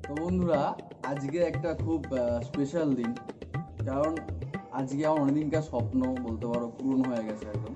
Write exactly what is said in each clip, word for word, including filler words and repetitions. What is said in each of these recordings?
তো বন্ধুরা, আজকে একটা খুব স্পেশাল দিন, কারণ আজকে আমার অনেকদিনকার স্বপ্ন বলতে পারো পূরণ হয়ে গেছে একদম।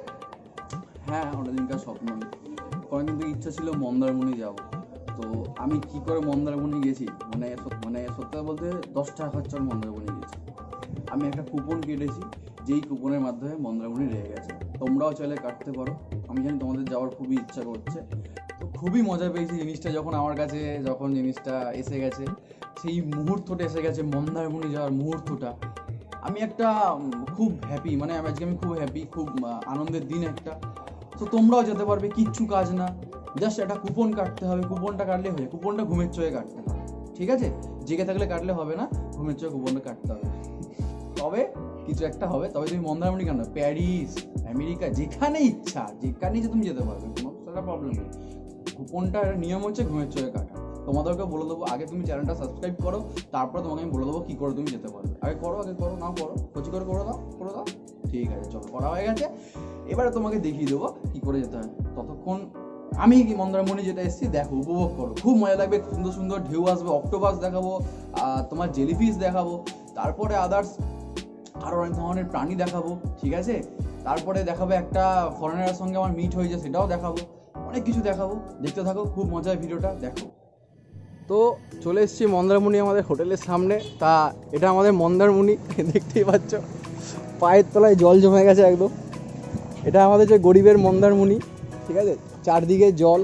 হ্যাঁ, অনেকদিনকার স্বপ্ন, কারণ কিন্তু ইচ্ছা ছিল মন্দারমণি যাব। তো আমি কি করে মন্দারমণি গেছি, মানে মানে সত্যি বলতে দশ টাকা খরচার মন্দারমণি গেছি। আমি একটা কুপন কেটেছি, যেই কুপনের মাধ্যমে মন্দারমণি রয়ে গেছে। তোমরাও চাইলে কাটতে পারো, আমি জানি তোমাদের যাওয়ার খুবই ইচ্ছা করছে। তো খুবই মজা পেয়েছি জিনিসটা যখন আমার কাছে যখন জিনিসটা এসে গেছে, সেই মুহূর্তটা এসে গেছে, মন্দারমণি যাওয়ার মুহূর্তটা। আমি একটা খুব হ্যাপি, মানে আজকে আমি খুব হ্যাপি, খুব আনন্দের দিন একটা। তো তোমরাও যেতে পারবে, কিচ্ছু কাজ না, জাস্ট একটা কুপন কাটতে হবে। কুপনটা কাটলে হবে, কুপনটা ঘুমের চোখে কাটতে হবে, ঠিক আছে? জেগে থাকলে কাটলে হবে না, ঘুমের চোখে কুপনটা কাটতে হবে, তবে কিছু একটা হবে। তবে তুমি মন্দারমণি কেন, প্যারিস, আমেরিকা, যেখানে ইচ্ছা যেখানে যে তুমি যেতে পারবে, কোনো সেটা প্রবলেম নেই। কুপনটার নিয়ম হচ্ছে ঘুমের চোখে কাটা। তোমাদেরকে বলে দেবো, আগে তুমি চ্যানেলটা সাবস্ক্রাইব করো, তারপর তোমাকে আমি বলে দেবো কী করে তুমি যেতে পারবে। আগে করো, আগে করো, নাও করো, কচি করে করে দাও, করে দাও। ঠিক আছে, চলো, করা হয়ে গেছে। এবারে তোমাকে দেখিয়ে দেবো কী করে যেতে হয়। ততক্ষণ আমি কি মন্দারমণি যেটা এসেছি দেখো, উপভোগ করো, খুব মজা লাগবে। সুন্দর সুন্দর ঢেউ আসবে, অক্টোপাস দেখাবো, তোমার জেলিফিশ দেখাবো, তারপরে আদার্স আরও অনেক ধরনের প্রাণী দেখাবো, ঠিক আছে? তারপরে দেখাবো একটা ফরেনারের সঙ্গে আমার মিট হয়েছে, সেটাও দেখাবো, অনেক কিছু দেখাবো। দেখতে থাকো, খুব মজার ভিডিওটা দেখো। তো চলে এসেছি মন্দারমণি আমাদের হোটেলের সামনে। তা এটা আমাদের মন্দারমণি, দেখতেই পাচ্ছ, পায়ের তলায় জল জমে গেছে একদম। এটা আমাদের যে গরিবের মন্দারমণি, ঠিক আছে? চারদিকে জল,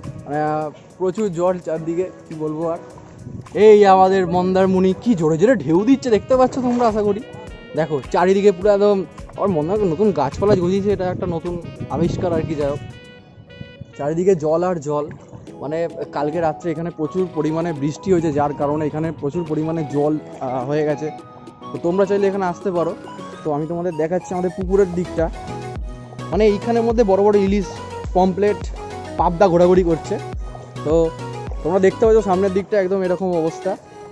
প্রচুর জল চারদিকে, কি বলবো আর। এই আমাদের মন্দারমণি, কি জোরে জোরে ঢেউ দিচ্ছে, দেখতে পাচ্ছ তোমরা আশা করি। দেখো চারিদিকে পুরো একদম, আর মন্দার নতুন গাছপালা গজিয়েছে, এটা একটা নতুন আবিষ্কার আর কি। যাই হোক, চারিদিকে জল আর জল, মানে কালকে রাত্রে এখানে প্রচুর পরিমাণে বৃষ্টি হয়েছে, যার কারণে এখানে প্রচুর পরিমাণে জল হয়ে গেছে। তো তোমরা চাইলে এখানে আসতে পারো। তো আমি তোমাদের দেখাচ্ছি আমাদের পুকুরের দিকটা, মানে এইখানের মধ্যে বড় বড় ইলিশ, পমপ্লেট, পাবদা ঘোরাঘুরি করছে। তো তোমরা দেখতে পাচ্ছ সামনের দিকটা একদম এরকম অবস্থা।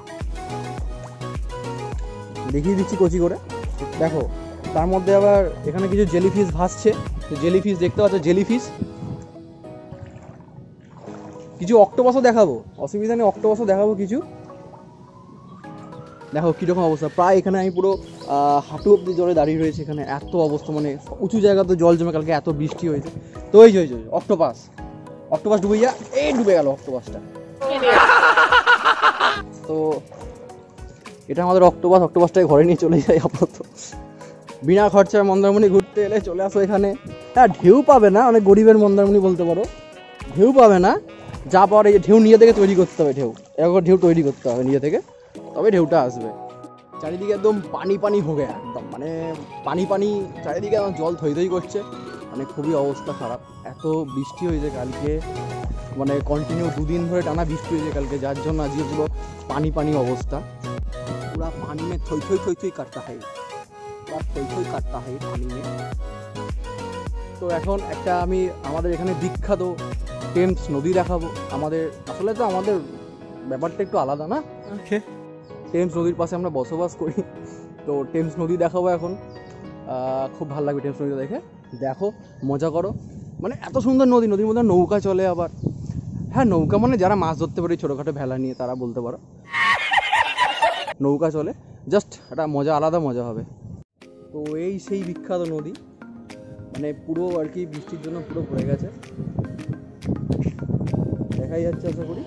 দেখিয়ে দিচ্ছি কচি করে, দেখো। তার মধ্যে আবার এখানে কিছু জেলিফিশ ভাসছে, জেলিফিশ দেখতে পাচ্ছ, জেলিফিশ। কিছু অক্টোপাসও দেখাবো, অসুবিধা নেই, অক্টোপাসও দেখাবো কিছু। দেখো কীরকম অবস্থা, প্রায় এখানে আমি পুরো হাঁটু অব্দি জলে দাঁড়িয়ে রয়েছে। এখানে এত অবস্থা, মানে উঁচু জায়গা তো জল জমে, কালকে এত বৃষ্টি হয়েছে। তো এই যে অক্টোপাস, অক্টোপাস ডুবে যা, এই ডুবে গেল অক্টোপাসটা। তো এটা আমাদের অক্টোপাস, অক্টোপাসটাকে ঘরে নিয়ে চলে যাই আপাতত। বিনা খরচায় মন্দারমণি ঘুরতে এলে চলে আসো এখানে। হ্যাঁ, ঢেউ পাবে না, অনেক গরিবের মন্দারমণি বলতে পারো, ঢেউ পাবে না। যা পাওয়ার এই ঢেউ নিজে থেকে তৈরি করতে হবে, ঢেউ এরকম ঢেউ তৈরি করতে হবে নিজে থেকে, তবে ঢেউটা আসবে। চারিদিকে একদম পানি পানি হোগে, একদম মানে পানি পানি, চারিদিকে একদম জল থই থই করছে, মানে খুবই অবস্থা খারাপ। এত বৃষ্টি হয়েছে কালকে, মানে কন্টিনিউ দুদিন ধরে টানা বৃষ্টি হয়েছে কালকে, যার জন্য আজকে পুরো পানি পানি অবস্থা। পুরা পানি মে থই থই থই থই কাটতা হয়, থই থই কাটতা হয় পানি মে। তো এখন একটা আমি আমাদের এখানে বিখ্যাত টেমস নদী দেখাবো। আমাদের আসলে তো আমাদের ব্যাপারটা একটু আলাদা না, টেমস নদীর পাশে আমরা বসবাস করি। তো টেমস নদী দেখাবো এখন, খুব ভালো লাগবে টেমস নদী দেখে। দেখো, মজা করো, মানে এত সুন্দর নদী, নদীর মধ্যে নৌকা চলে আবার। হ্যাঁ, নৌকা মানে যারা মাছ ধরতে পারে ছোটোখাটো ভেলা নিয়ে, তারা বলতে পারো নৌকা চলে, জাস্ট একটা মজা, আলাদা মজা হবে। তো এই সেই বিখ্যাত নদী, মানে পুরো আর কি বৃষ্টির জন্য পুরো ভরে গেছে, দেখাই যাচ্ছে আশা করি।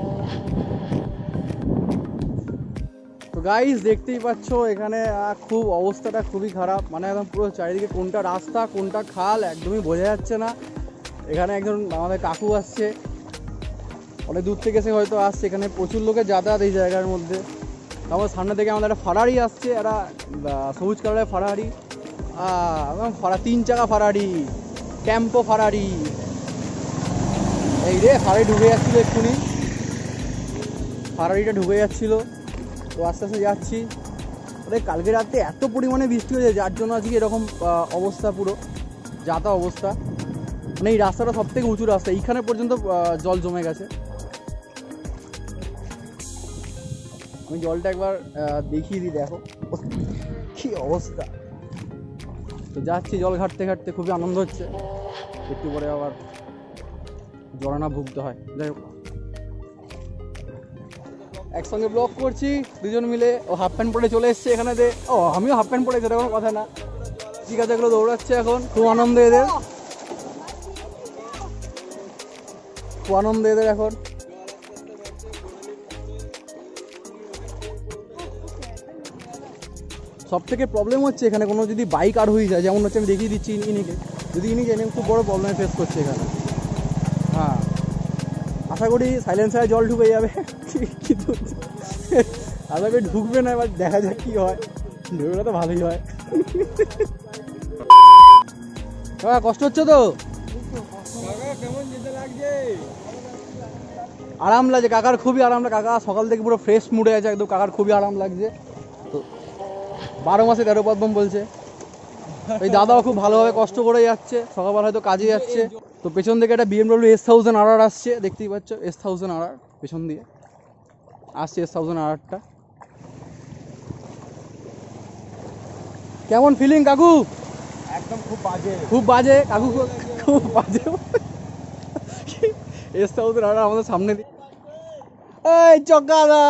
তো গাইস দেখতেই পাচ্ছ এখানে খুব অবস্থাটা খুবই খারাপ, মানে একদম পুরো চারিদিকে কোনটা রাস্তা কোনটা খাল একদমই বোঝা যাচ্ছে না। এখানে একজন আমাদের কাকু আসছে, অনেক দূর থেকে এসে হয়তো আসছে। এখানে প্রচুর লোকের যাতায়াত এই জায়গার মধ্যে। আমার সামনে থেকে আমাদের একটা ফারারি আসছে, একটা সবুজ কালারের ফারারি, ফারা তিন চাকা ফারারি, টেম্পো ফারারি। এই রে, ফারারি ঢুকে যাচ্ছিলো এক্ষুনি, ফারারিটা ঢুকে যাচ্ছিলো। তো আস্তে আস্তে যাচ্ছি। ওদের কালকে রাতে এত পরিমাণে বৃষ্টি হয়েছে, যার জন্য আজকে এরকম অবস্থা, পুরো যাতা অবস্থা। মানে এই রাস্তাটা সব থেকে উঁচু রাস্তা, এইখানে পর্যন্ত জল জমে গেছে। আমি জলটা একবার দেখিয়ে দিই, দেখো কি অবস্থা। তো যাচ্ছি জল ঘাটতে ঘাটতে, খুবই আনন্দ হচ্ছে। একটু পরে আবার জড়ানা ভুগতে হয়, যাই হোক। একসঙ্গে ব্লগ করছি দুজন মিলে। ও হাফ প্যান্ট পরে চলে এসছে এখানে দে। ও আমিও হাফ প্যান্ট পরে, সেটা কোনো কথা না। ঠিক আছে, এগুলো দৌড়াচ্ছে এখন, খুব আনন্দ এদের, খুব আনন্দ এদের এখন। সব থেকে প্রবলেম হচ্ছে এখানে কোনো যদি বাইক আর হয়ে যায়, যেমন হচ্ছে আমি দেখিয়ে দিচ্ছি ইনিকে, যদি ইনি জেনে খুব বড় প্রবলেম ফেস করছে এখানে। হ্যাঁ, আশা করি সাইলেন্সারে জল ঢুকে যাবে, কিন্তু আশা করি ঢুকবে না, এবার দেখা যাক কী হয়। ঢুকলে তো ভালোই হয়। হ্যাঁ, কষ্ট হচ্ছে তো? কেমন যেতে লাগছে? আরাম লাগছে কাকার, খুবই আরাম লাগে। কাকা সকাল থেকে পুরো ফ্রেশ মুডে আছে একদম, কাকার খুবই আরাম লাগছে। তো বারো মাসে তেরো পদ্ম বলছে। ওই দাদাও খুব ভালোভাবে কষ্ট করে যাচ্ছে, সকালবেলা হয়তো কাজে যাচ্ছে। তো পেছন থেকে একটা BMW S thousand R R আসছে, দেখতেই পাচ্ছ, এস থাউজেন্ড আর আর পেছন দিয়ে আসছে, এস থাউজেন্ড আর আরটা। কেমন ফিলিং কাকু? একদম খুব বাজে, খুব বাজে কাকু, খুব বাজে। এস থাউজেন্ড আর আর আমাদের সামনে দিয়ে, এই চকাদা,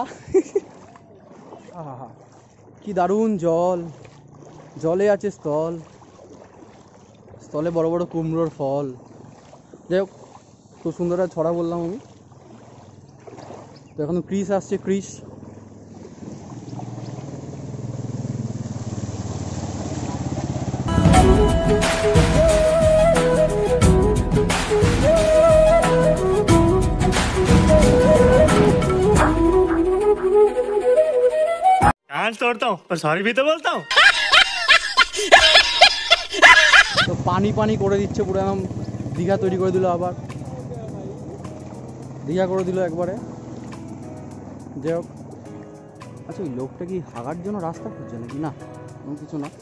কি দারুণ জল, জলে আছে স্থল, স্থলে বড় বড় কুমড়োর ফল। যাই হোক, খুব সুন্দর ছড়া বললাম আমি। তো এখন ক্রিস আসছে, ক্রিস। कान तोड़ता हूँ पर सॉरी भी तो बोलता हूँ। তো পানি পানি করে দিচ্ছে পুরো, একদম দীঘা তৈরি করে দিল, আবার দীঘা করে দিল একবারে। যাই হোক, আচ্ছা ওই লোকটা কি হাগার জন্য রাস্তা খুঁজছে নাকি? না, এমন কিছু না।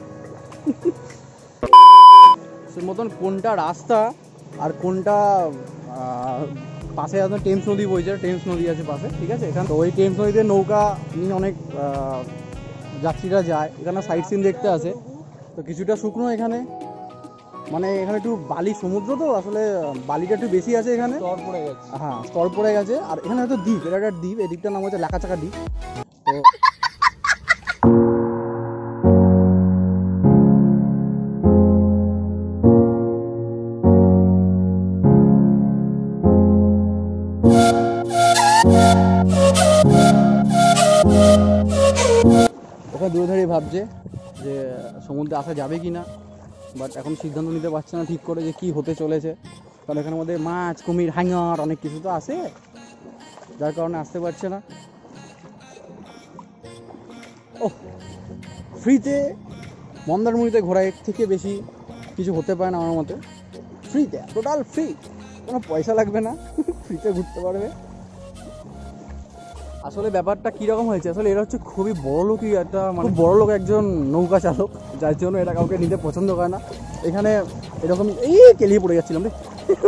সে মতন কোনটা রাস্তা আর কোনটা পাশে আছে টেমস নদী বইছে, টেমস নদী আছে পাশে, ঠিক আছে। এখানে তো ওই টেমস নদীতে নৌকা নিয়ে অনেক যাত্রীরা যায়, এখানে সাইট সিন দেখতে আসে। তো কিছুটা শুকনো এখানে, মানে এখানে একটু বালি, সমুদ্র তো আসলে বালিটা একটু বেশি আছে এখানে, স্তর পড়ে গেছে। হ্যাঁ, স্তর পড়ে গেছে। আর এখানে হয়তো দ্বীপ, এটা একটা দ্বীপ, এই দ্বীপটার নাম হচ্ছে লাকাচাকা দ্বীপ। তো ওখানে দূরে দাঁড়িয়ে ভাবছে যে সমুদ্রে আসা যাবে কি না, বাট এখন সিদ্ধান্ত নিতে পারছে না ঠিক করে যে কী হতে চলেছে। কারণ এখানের মধ্যে মাছ, কুমির, হাঙর অনেক কিছু তো আসে, যার কারণে আসতে পারছে না। ও, ফ্রিতে মন্দারমণিতে ঘোরা এর থেকে বেশি কিছু হতে পারে না আমার মতে। ফ্রিতে, টোটাল ফ্রি, কোনো পয়সা লাগবে না, ফ্রিতে ঘুরতে পারবে। আসলে ব্যাপারটা কীরকম হয়েছে, আসলে এরা হচ্ছে খুবই বড় লোকই একটা, মানে বড় লোক একজন নৌকা চালক, যার জন্য এটা কাউকে নিতে পছন্দ করে না। এখানে এরকম এই কেলিয়ে পড়ে যাচ্ছিলাম রে,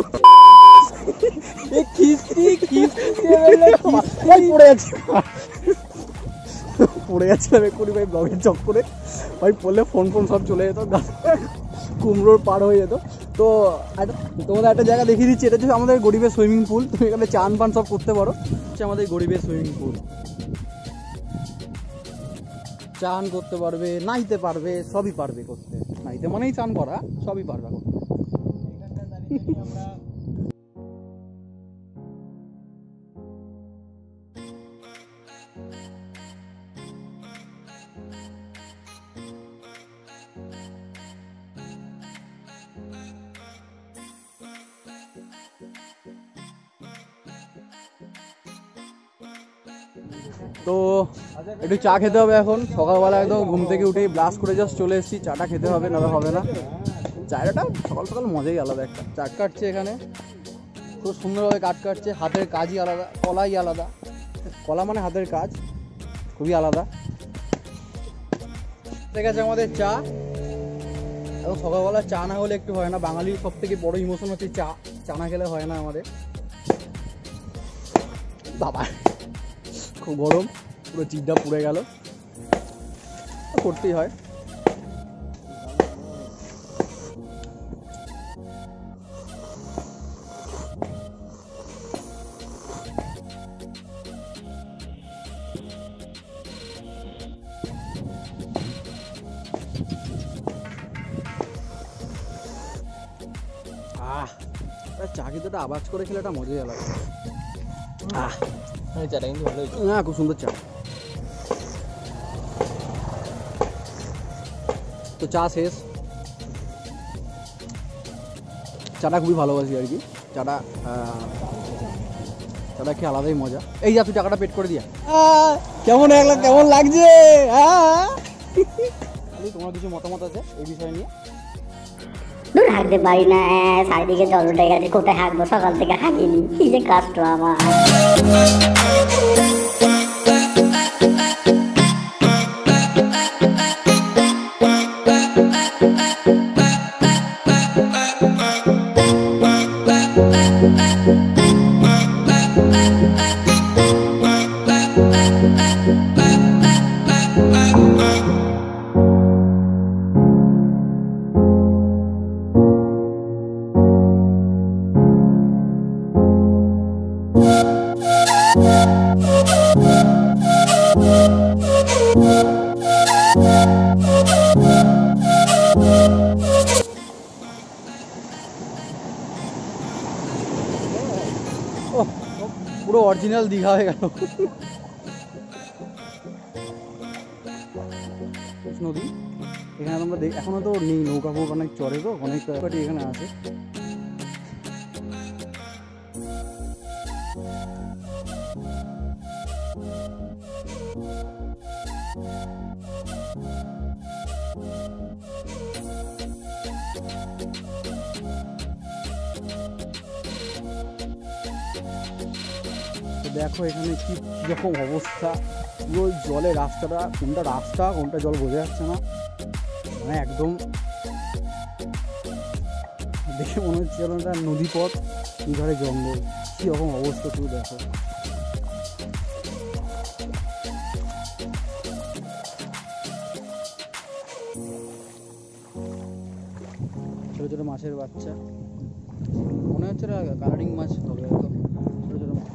পড়ে যাচ্ছি পড়ে যাচ্ছিলাম এক্ষুনি ভাই, ব্লগের চক্করে ভাই, পড়লে ফোন ফোন সব চলে যেত, কুমড়োর পার হয়ে যেত। তো তোমাদের একটা জায়গা দেখিয়ে দিচ্ছি, এটা হচ্ছে আমাদের গরিবের সুইমিং পুল। তুমি এখানে চান পান সব করতে পারো, হচ্ছে আমাদের গরিবের সুইমিং পুল। চান করতে পারবে, নাইতে পারবে, সবই পারবে করতে। নাইতে মানেই চান করা, সবই পারবে করতে। তো একটু চা খেতে হবে এখন, সকালবেলা একদম ঘুম থেকে উঠেই ব্রাশ করে জাস্ট চলে এসেছি, চাটা খেতে হবে, না হবে না। চাটা সকাল সকাল মজাই আলাদা একটা। চাট কাটছে এখানে, খুব সুন্দরভাবে কাট কাটছে, হাতের কাজই আলাদা, কলাই আলাদা। কলা মানে হাতের কাজ, খুবই আলাদা। ঠিক আছে, আমাদের চা। এবং সকালবেলা চা না হলে একটু হয় না, বাঙালির সব থেকে বড় ইমোশন হচ্ছে চা, চা না খেলে হয় না আমাদের। বাবা খুব গরম, পুরো চিড়টা পুড়ে গেল, করতেই হয়। আগে তো একটা আওয়াজ করে খেলে একটা মজাই আলাদা। আহ চাটা কিন্তু ভালো হয়েছে। না খুব সুন্দর চা। তো চা শেষ, চাটা খুবই ভালোবাসি আর কি। চাটা চাটা খেয়ে আলাদাই মজা। এই যা তুই টাকাটা পেড করে দিয়া। কেমন একলা কেমন লাগছে? তোমার কিছু মতামত আছে এই বিষয় নিয়ে? দূর হাঁকতে পারি না, চারিদিকে জল উঠে গেছে, কোথায় হাঁকবো? সকাল থেকে হাঁকিনি, কি যে কষ্ট আমার। পুরো অরিজিনাল দীঘা হয়ে গেল। নদী এখানে তোমরা দেখ, এখনো তো নেই নৌকা ফৌকা, অনেক চড়ে তো অনেক পার্টি এখানে আছে। দেখো এখানে কি রকম অবস্থা, পুরো জলে রাস্তাটা, কোনটা রাস্তা কোনটা জল বোঝা যাচ্ছে না, মানে একদম দেখে মনে হচ্ছে যেন একটা নদী পথ, দুধারে জঙ্গল, কি রকম অবস্থা শুধু দেখো। ছোটো ছোটো মাছের বাচ্চা, মনে হচ্ছে কালারিং মাছ হবে একদম ছোটো ছোটো মাছ।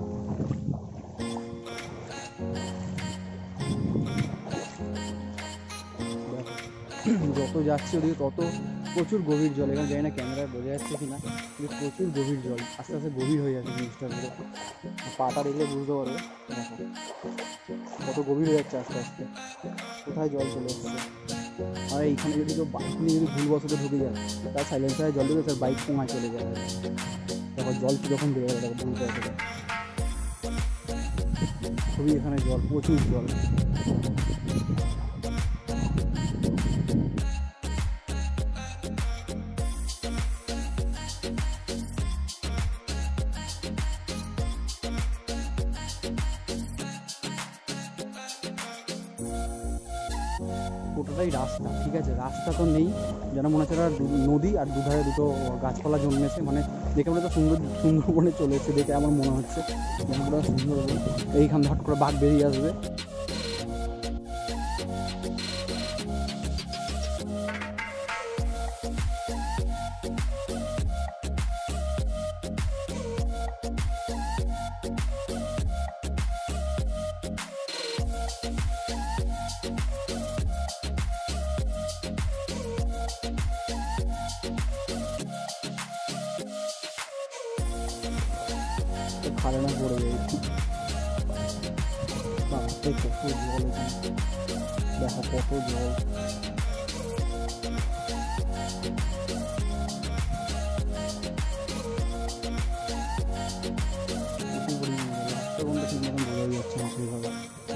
যত যাচ্ছে ওদিকে তত প্রচুর গভীর জল, এখানে জানি না ক্যামেরায় বোঝা যাচ্ছে কিনা, কিন্তু প্রচুর গভীর জল, আস্তে আস্তে গভীর হয়ে যাচ্ছে জিনিসটা পুরো, পাটা দেখলে বুঝতে পারবে দেখো কত গভীর হয়ে যাচ্ছে আস্তে আস্তে, কোথায় জল চলে এসছে। আর এইখানে যদি কেউ বাইক নিয়ে যদি ভুলবশত ঢুকে যায়, তার সাইলেন্সারে জল দেবে, তার বাইক কোঙায় চলে যায়, দেখো জল কীরকম বেড়ে গেল, দেখো বুঝতে পারবে খুবই এখানে জল, প্রচুর জল। গোটাটাই রাস্তা, ঠিক আছে, রাস্তা তো নেই, যেন মনে হচ্ছে নদী আর দুধারে দুটো গাছপালা জন্মেছে, মানে দেখে মনে হচ্ছে সুন্দর সুন্দরবনে চলে এসেছে, দেখে আমার মনে হচ্ছে যেন পুরো সুন্দরবন। এইখান হট করে বাঘ বেরিয়ে আসবে। খালে না পড়ে যায়, কত জল, দেখো কত জল। ঠিক মতন বোঝাই যাচ্ছে না সেইভাবে।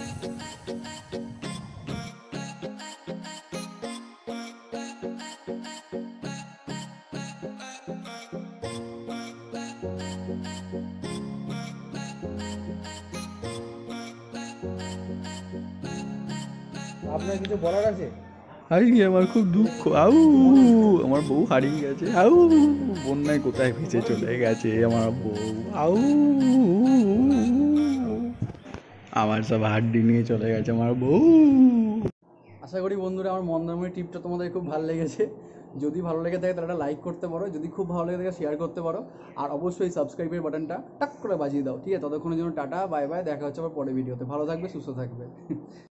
আপনার কিছু বলার আছে? আজকে আমার খুব দুঃখ, আউ আমার বউ হারিয়ে গেছে, আউ বন্যায় কোথায় ভেসে চলে গেছে আমার বউ, আউ আমার সব হাড্ডি নিয়ে চলে গেছে আমার বউ। আশা করি বন্ধুরা আমার মন্দারমণি ট্রিপটা তোমাদের খুব ভালো লেগেছে। যদি ভালো লেগে থাকে তাহলে একটা লাইক করতে পারো, যদি খুব ভালো লেগে থাকে শেয়ার করতে পারো, আর অবশ্যই সাবস্ক্রাইবের বাটনটা টাক করে বাজিয়ে দাও, ঠিক আছে? ততক্ষণের জন্য টাটা, বাই বাই, দেখা হচ্ছে আবার পরের ভিডিওতে। ভালো থাকবে, সুস্থ থাকবে।